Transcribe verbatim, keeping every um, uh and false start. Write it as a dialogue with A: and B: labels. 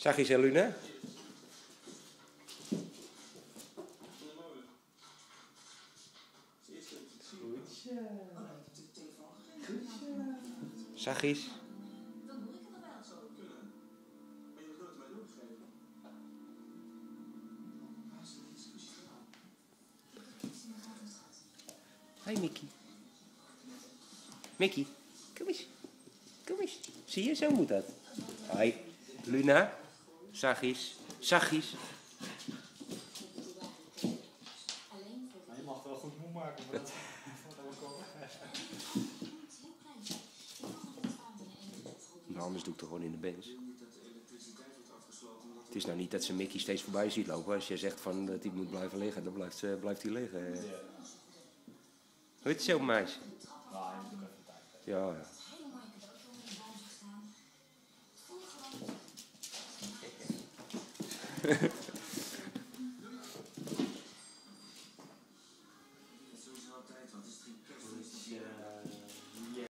A: Zachtjes, hè, Luna? Zachtjes. Hoi, Mickey. Mickey, kom eens. Kom eens. Zie je, zo moet dat. Hoi. Luna. Zachtjes. Zachtjes.
B: Je mag het wel goed moe maken voordat we komen.
A: Nou, anders doe ik het gewoon in de bench. Het is nou niet dat ze Mickey steeds voorbij ziet lopen. Als je zegt van dat hij moet blijven liggen, dan blijft, uh, blijft hij liggen.
B: Ja.
A: Hoe is het zo, meisje?
B: Nou, hij moet ook even tijd geven.
A: Ja, ja.
B: Het is sowieso altijd, want het is geen kerstfeest.